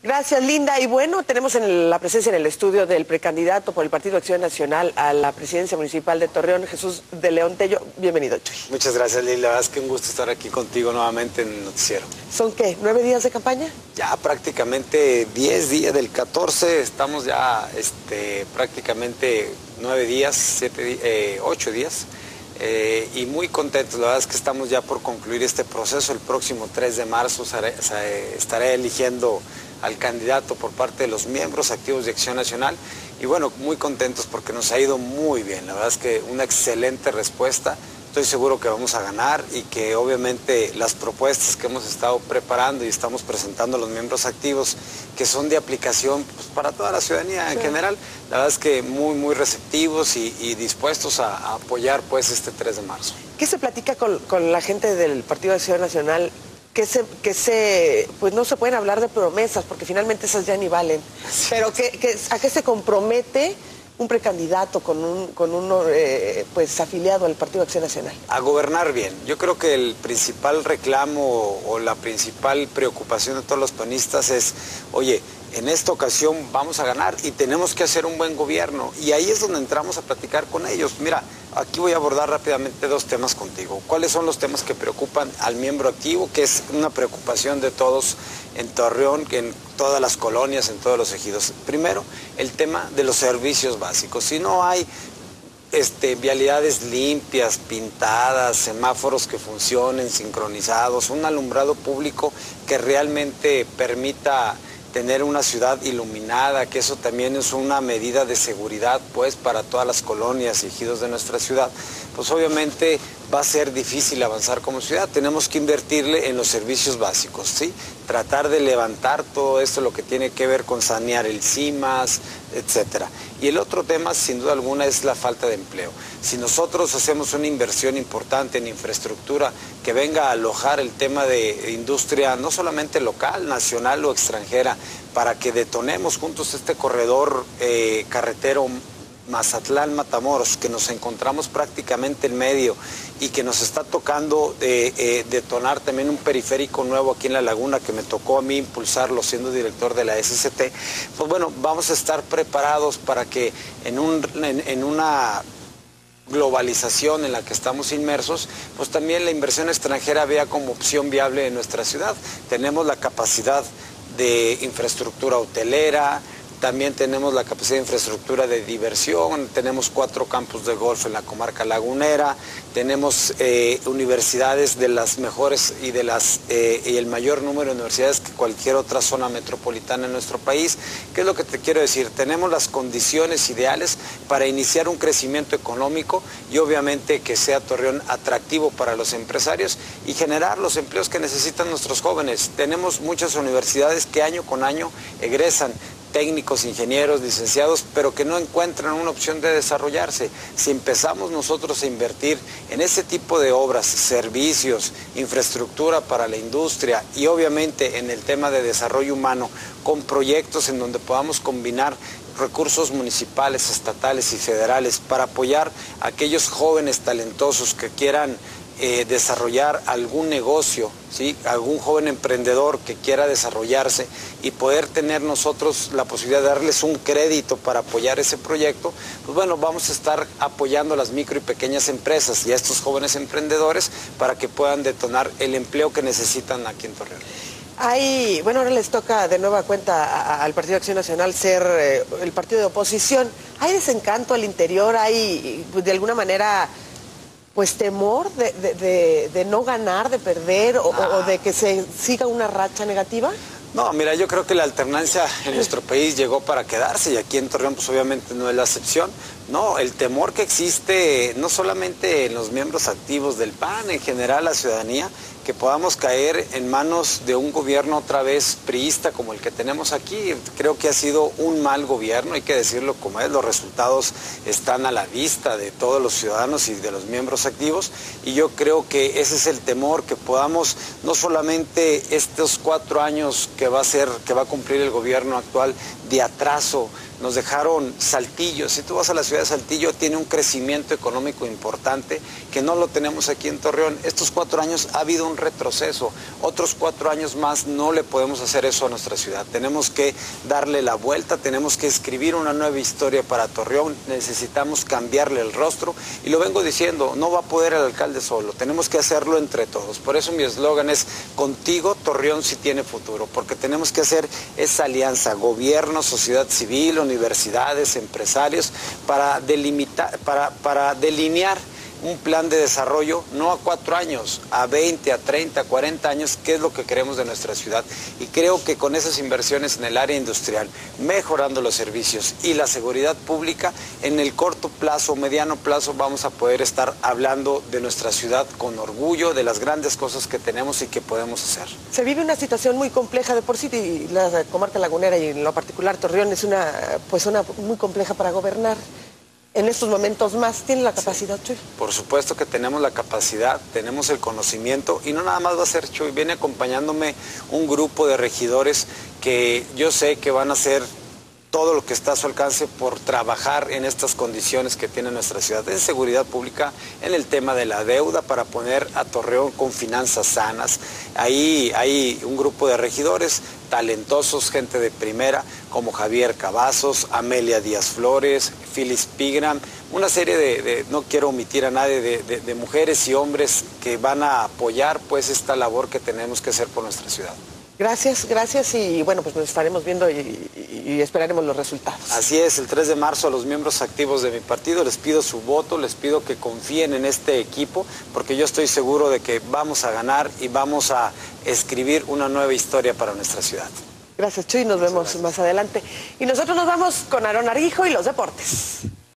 Gracias, Linda. Y bueno, tenemos la presencia en el estudio del precandidato por el Partido Acción Nacional a la presidencia municipal de Torreón, Jesús de León Tello. Bienvenido, Chuy. Muchas gracias, Lili. La verdad es que un gusto estar aquí contigo nuevamente en el noticiero. ¿Son qué? ¿9 días de campaña? Ya prácticamente 10 días del 14, estamos ya prácticamente 9 días, 8 días. Y muy contentos, la verdad es que estamos ya por concluir este proceso. El próximo 3 de marzo estaré eligiendo al candidato por parte de los miembros activos de Acción Nacional y bueno, muy contentos porque nos ha ido muy bien, la verdad es que una excelente respuesta. Estoy seguro que vamos a ganar y que obviamente las propuestas que hemos estado preparando y estamos presentando a los miembros activos, que son de aplicación pues, para toda la ciudadanía en general, la verdad es que muy receptivos y dispuestos a apoyar pues este 3 de marzo. ¿Qué se platica con la gente del Partido de Acción Nacional? Pues no se pueden hablar de promesas porque finalmente esas ya ni valen. Pero ¿a qué se compromete un precandidato con uno pues afiliado al Partido Acción Nacional? A gobernar bien. Yo creo que el principal reclamo o la principal preocupación de todos los panistas es, oye, en esta ocasión vamos a ganar y tenemos que hacer un buen gobierno. Y ahí es donde entramos a platicar con ellos. Mira, aquí voy a abordar rápidamente 2 temas contigo. ¿Cuáles son los temas que preocupan al miembro activo? Que es una preocupación de todos en Torreón, en todas las colonias, en todos los ejidos. Primero, el tema de los servicios básicos. Si no hay vialidades limpias, pintadas, semáforos que funcionen, sincronizados, un alumbrado público que realmente permita tener una ciudad iluminada, que eso también es una medida de seguridad pues para todas las colonias y ejidos de nuestra ciudad, pues obviamente va a ser difícil avanzar como ciudad. Tenemos que invertirle en los servicios básicos, ¿sí? Tratar de levantar todo esto, lo que tiene que ver con sanear el CIMAS, etcétera. Y el otro tema, sin duda alguna, es la falta de empleo. Si nosotros hacemos una inversión importante en infraestructura que venga a alojar el tema de industria, no solamente local, nacional o extranjera, para que detonemos juntos este corredor carretero Mazatlán-Matamoros, que nos encontramos prácticamente en medio y que nos está tocando detonar también un periférico nuevo aquí en La Laguna, que me tocó a mí impulsarlo siendo director de la SCT, pues bueno, vamos a estar preparados para que en una globalización en la que estamos inmersos, pues también la inversión extranjera vea como opción viable en nuestra ciudad. Tenemos la capacidad de infraestructura hotelera, también tenemos la capacidad de infraestructura de diversión, tenemos 4 campos de golf en la comarca lagunera, tenemos universidades de las mejores y el mayor número de universidades que cualquier otra zona metropolitana en nuestro país. ¿Qué es lo que te quiero decir? Tenemos las condiciones ideales para iniciar un crecimiento económico y obviamente que sea Torreón atractivo para los empresarios y generar los empleos que necesitan nuestros jóvenes. Tenemos muchas universidades que año con año egresan técnicos, ingenieros, licenciados, pero que no encuentran una opción de desarrollarse. Si empezamos nosotros a invertir en ese tipo de obras, servicios, infraestructura para la industria y obviamente en el tema de desarrollo humano, con proyectos en donde podamos combinar recursos municipales, estatales y federales para apoyar a aquellos jóvenes talentosos que quieran desarrollar algún negocio, ¿sí? Algún joven emprendedor que quiera desarrollarse y poder tener nosotros la posibilidad de darles un crédito para apoyar ese proyecto, pues bueno, vamos a estar apoyando a las micro y pequeñas empresas y a estos jóvenes emprendedores para que puedan detonar el empleo que necesitan aquí en Torreón. Bueno, ahora les toca de nueva cuenta al Partido Acción Nacional ser el partido de oposición. ¿Hay desencanto al interior? ¿Hay, pues, de alguna manera, pues temor de no ganar, de perder o de que se siga una racha negativa? No, mira, yo creo que la alternancia en nuestro país llegó para quedarse y aquí en Torreón pues obviamente no es la excepción. No, el temor que existe no solamente en los miembros activos del PAN, en general la ciudadanía, que podamos caer en manos de un gobierno otra vez priista como el que tenemos aquí. Creo que ha sido un mal gobierno, hay que decirlo como es, los resultados están a la vista de todos los ciudadanos y de los miembros activos y yo creo que ese es el temor, que podamos no solamente estos 4 años que va a cumplir el gobierno actual de atraso, nos dejaron Saltillo. Si tú vas a la ciudad de Saltillo, tiene un crecimiento económico importante que no lo tenemos aquí en Torreón. Estos 4 años ha habido un retroceso. Otros 4 años más no le podemos hacer eso a nuestra ciudad. Tenemos que darle la vuelta, tenemos que escribir una nueva historia para Torreón, necesitamos cambiarle el rostro y lo vengo diciendo, no va a poder el alcalde solo, tenemos que hacerlo entre todos. Por eso mi eslogan es: contigo Torreón sí tiene futuro, porque tenemos que hacer esa alianza, gobierno, sociedad civil, universidades, empresarios, para delinear un plan de desarrollo, no a 4 años, a 20, a 30, a 40 años, que es lo que queremos de nuestra ciudad. Y creo que con esas inversiones en el área industrial, mejorando los servicios y la seguridad pública, en el corto plazo, mediano plazo, vamos a poder estar hablando de nuestra ciudad con orgullo, de las grandes cosas que tenemos y que podemos hacer. Se vive una situación muy compleja de por sí, y la comarca lagunera y en lo particular Torreón es una muy compleja para gobernar. En estos momentos más, ¿tiene la capacidad, Chuy? Por supuesto que tenemos la capacidad, tenemos el conocimiento y no nada más va a ser Chuy, viene acompañándome un grupo de regidores que yo sé que van a hacer todo lo que está a su alcance por trabajar en estas condiciones que tiene nuestra ciudad, en seguridad pública, en el tema de la deuda, para poner a Torreón con finanzas sanas. Ahí hay un grupo de regidores talentosos, gente de primera, como Javier Cavazos, Amelia Díaz Flores, Phyllis Pigram, una serie no quiero omitir a nadie, de mujeres y hombres que van a apoyar pues esta labor que tenemos que hacer por nuestra ciudad. Gracias y bueno, pues nos estaremos viendo y esperaremos los resultados. Así es, el 3 de marzo a los miembros activos de mi partido les pido su voto, les pido que confíen en este equipo, porque yo estoy seguro de que vamos a ganar y vamos a escribir una nueva historia para nuestra ciudad. Gracias, Chuy, nos vemos más adelante. Y nosotros nos vamos con Aarón Arhijo y los deportes.